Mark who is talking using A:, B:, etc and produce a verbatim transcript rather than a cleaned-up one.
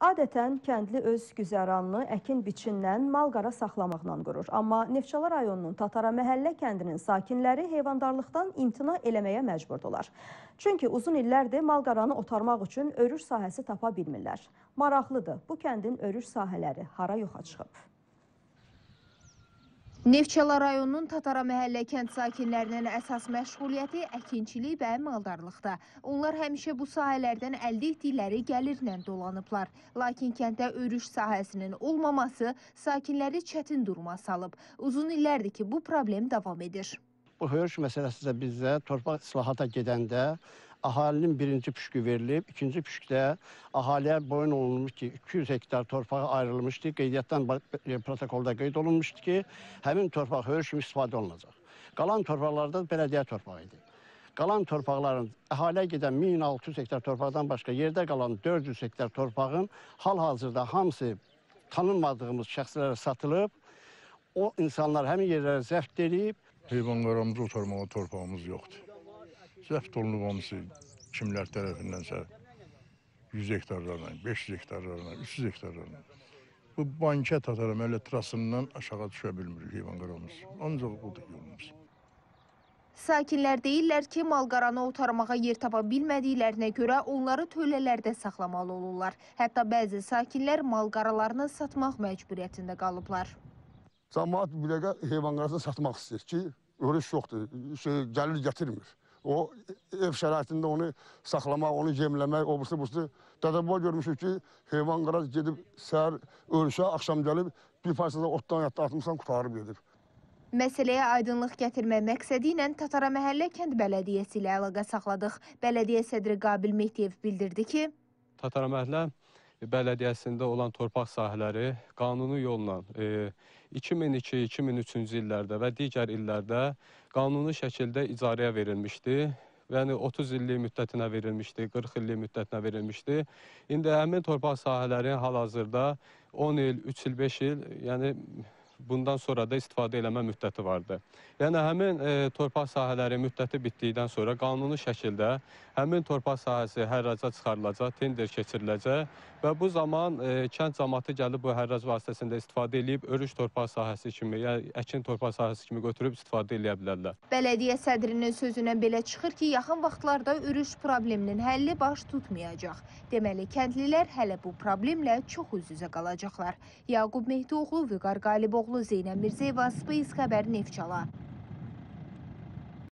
A: Adətən kəndli öz güzəranını əkin biçindən mal-qara saxlamaqla qurur. Amma Neftçala rayonunun Tatara məhəllə kəndinin sakinləri heyvandarlıqdan imtina eləməyə məcburdular. Çünki uzun illərdir mal-qaranı otarmaq üçün örüş sahəsi tapa bilmirlər. Maraqlıdır, bu kəndin örüş sahələri hara yoxa çıxıb?
B: Neftçala rayonunun Tatara məhəllə kənd sakinlərinin əsas məşğuliyyəti əkinçilik və maldarlıqda. Onlar həmişə bu sahələrdən əldə etdikləri gəlirlə dolanıblar. Lakin kənddə örüş sahəsinin olmaması sakinləri çətin duruma salıb. Uzun illərdir ki, bu problem davam edir.
C: Bu örüş məsələsi də bizdə torpaq islahata gedəndə əhalinin birinci püşkü verilib, ikinci püşkdə əhaliyə boyun olunmuş ki, iki yüz hektar torpağı ayrılmışdı. Qeydiyyatdan protokolda qeyd olunmuşdu ki, həmin torpaq örüş kimi istifadə olunacaq. Qalan torpaqlarda bələdiyyə torpağı idi. Qalan torpaqların əhaliyə gedən min altı yüz hektar torpaqdan başqa yerdə qalan dörd yüz hektar torpağın hal-hazırda hamısı tanınmadığımız şəxslərə satılıb. O insanlar həmin yerlərə zəbt edib.
D: Heyvanlarımızı otarmağa torpağımız yoxdur. Zəft olunub hamısı kimlər tərəfindənsə yüz hektarlarla, beş yüz hektarlarla, üç yüz hektarlarla. Bu bankə Tatara məhəllə trasından aşağı düşə bilmirik heyvanlarımız. Ancaq budur yolumuz.
B: Sakinlər deyirlər ki, mal-qaranı otarmağa yer tapa bilmədiklərinə görə onları tölələrdə saxlamalı olurlar. Hətta bəzi sakinlər mal-qaralarını satmaq məcburiyyətində qalıblar.
E: Cəmaət bir dəqiqə heyvanlarını satmaq istəyir ki, örüş yoxdur, şey, gəlir gətirmir. O ev şəraitində onu saxlamaq, onu yemləmək, obusu busu. Dədəboy görmüşük ki, heyvan qara gedib səhər örüşə, axşam gəlib bir parçada otdan yatdı, atmışsan qutarıb gedir.
B: Məsələyə aydınlıq gətirmək məqsədi ilə Tatara məhəllə kənd bələdiyyəsi ilə əlaqə saxladıq. Bələdiyyə sədri Qabil Mehdiyev bildirdi ki,
F: Tatara məhəllə bələdiyyəsində olan torpaq sahələri qanuni yolla iki min iki iki min üçüncü illərdə və digər illərdə qanuni şəkildə icarəyə verilmişdi. Yəni otuz illik müddətinə verilmişdi, qırx illik müddətinə verilmişdi. İndi həmin torpaq sahələri hal-hazırda on il, üç il, beş il, yəni bundan sonra da istifadə eləmə müddəti vardı. Yəni həmin e, torpaq sahələri müddəti bitdikdən sonra qanuni şəkildə həmin torpaq sahəsi hərraca çıxarılacaq, tender keçiriləcək və bu zaman e, kənd cəmaatı gəlib bu hərrac vasitəsində istifadə edib örüş torpaq sahəsi kimi, yəni əkin torpaq sahəsi kimi götürüb istifadə edə bilərlər.
B: Bələdiyyə sədrinin sözündən belə çıxır ki, yaxın vaxtlarda örüş probleminin həlli baş tutmayacaq. Deməli, kəndlilər hələ bu problemlə çox üz-üzə qalacaqlar. Yaqub Mehdioğlu, Vüqar Qaliboğlu, Zeynəb Mirzəyeva, Space Xəbər, Neftçala.